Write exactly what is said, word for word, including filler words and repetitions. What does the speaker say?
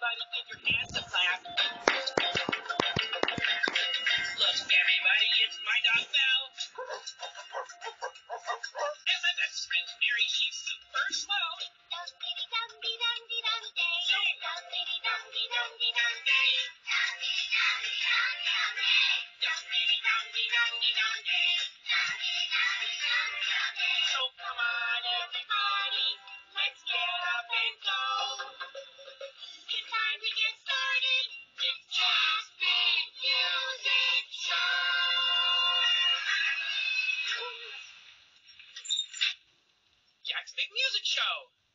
everybody get your hands up, clap. Look, everybody, it's my dog Belle. And my best friend Mary, she's super slow. Dum-dee-dum-dee-dum-dee-dum-day. Dum-dee-dum-dee-dum-dee-dum-day. Dum-dee-dum-dee-dum-dee-dum-day. So come on, everybody, let's get up and go. It's time to get started. It's Just Big Music Show. Jack's Big Music Show.